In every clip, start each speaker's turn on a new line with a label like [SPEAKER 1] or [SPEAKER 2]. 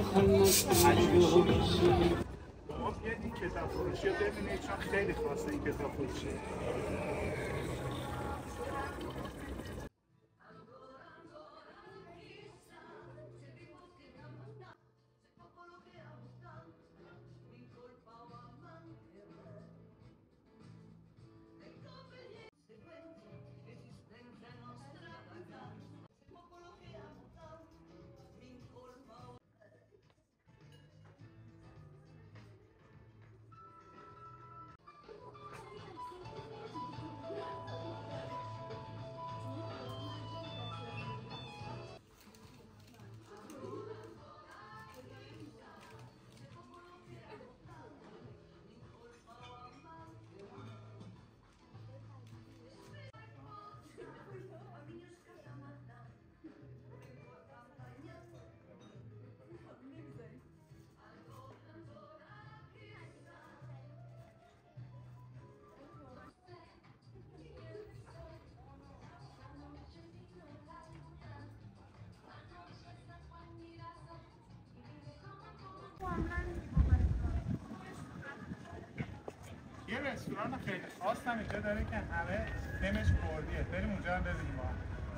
[SPEAKER 1] بیاید این کتاب فروشی رو ببینید چون خیلی خواسته این کتاب فروشی. یه رستوران خیلی خاص هم اینجا داره که همه نمش کردیه. بریم اونجا هم ببینیم با هم.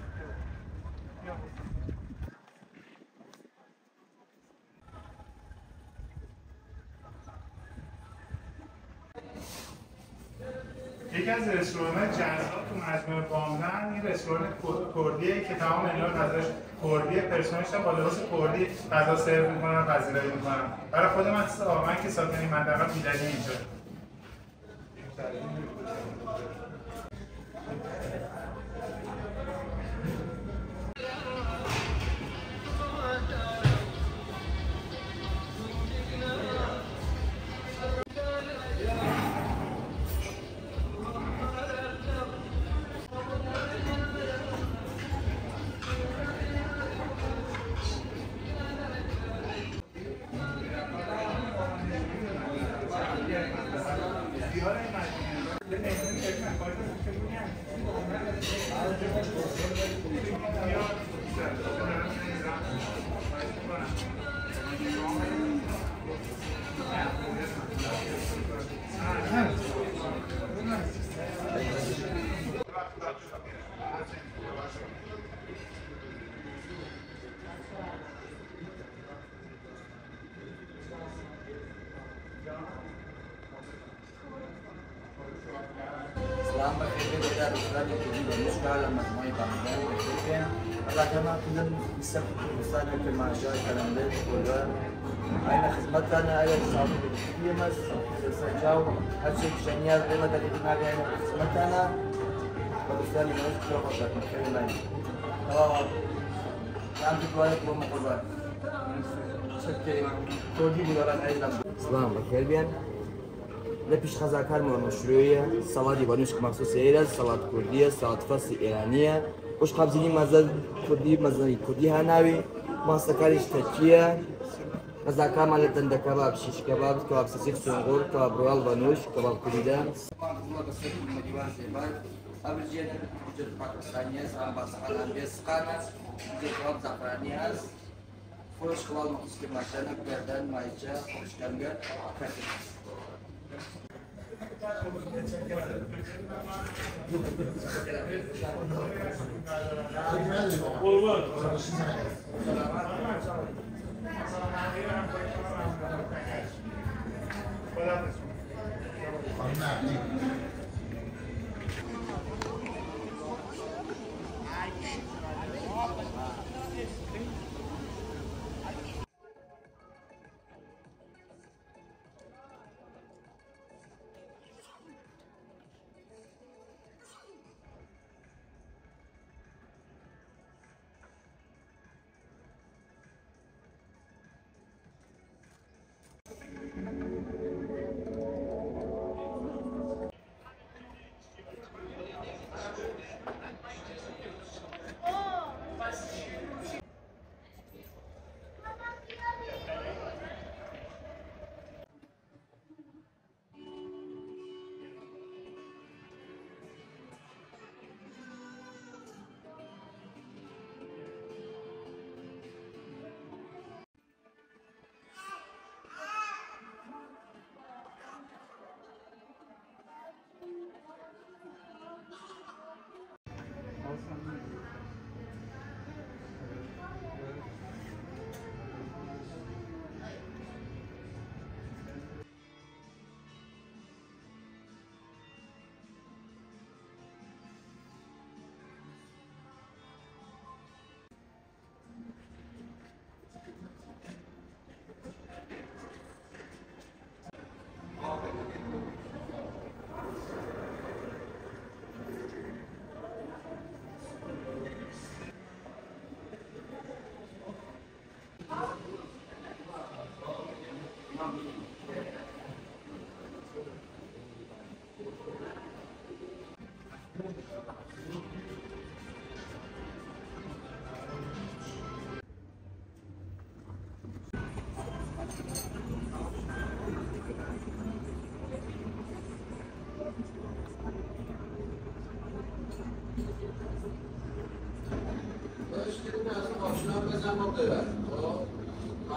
[SPEAKER 1] یکی از رستوران‌های جذاب تو مجموعه باملند این رستوران کردیه که تمام اینا غذاش کردیه، پرسنلش با لباس کردی غذا سرو می‌کنن، پذیرایی می‌کنن. برای خود من که ساکن این منطقه دیدنی اینجا.
[SPEAKER 2] سلام بخیر در رستوران کردی و مشکل مجموعه باملند بخیر. الله كما كنا نستفيد من المصانع كمعجون كلامات كلها أين خدمتنا أين الصعوبة الكبيرة مس سجاو هالشيء شنيار قيمة الإجماع أين خدمتنا وبالتالي ما نشكر فقط مكملين. تمام. نعم تقولي كم مقبل. شكرا. كودي بدوران أيضا. سلام بخير بيان. لپیش خزاکار مشروعیه سالادی بانوش مخصوص ایران سالاد کردیه سالاد فارس ایرانیه وش خبزینی مزه کردی هنوی ماستکاریش ترکیه خزاکار مال دنده کباب شیش کباب کباب سیخ سنگور کباب روال بانوش کباب کردیده ابرجیه وجود پاکستانیه سلام باسخان بیسخانه وجود کباب زعفرانی است فروش خلال مخصوص که ماشانه گردن مایچه خوشکنگه کرده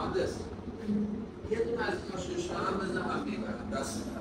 [SPEAKER 2] مهندس یه دونه از اینا ششتا هم بزن من میبرم دست میبرم.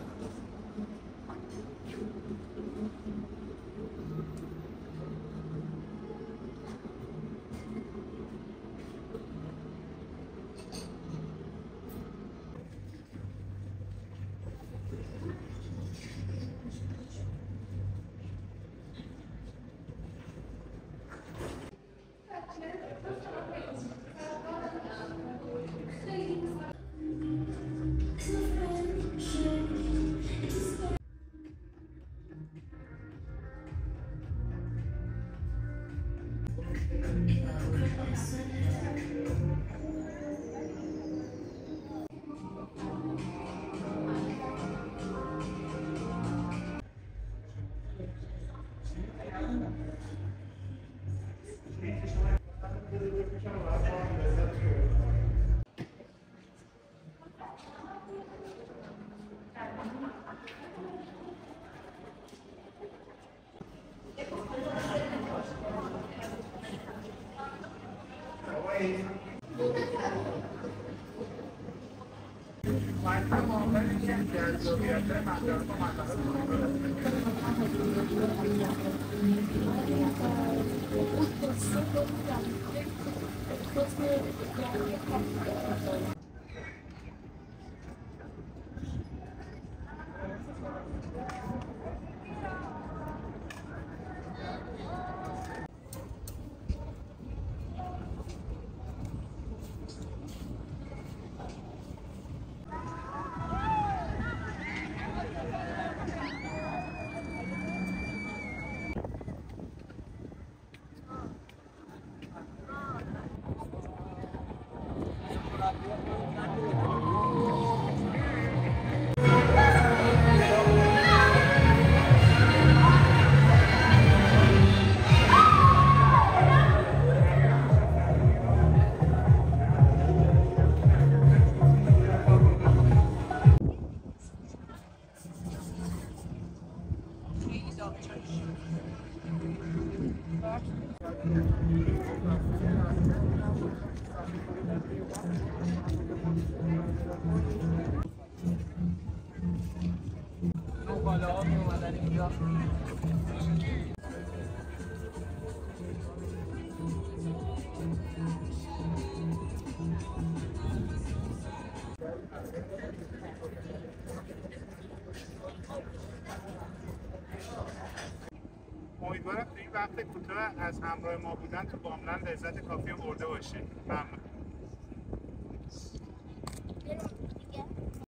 [SPEAKER 1] امیدوارم تو این وقت کوتاه از همراه ما بودن تو باملند لذت کافی برده باشید. ممنون.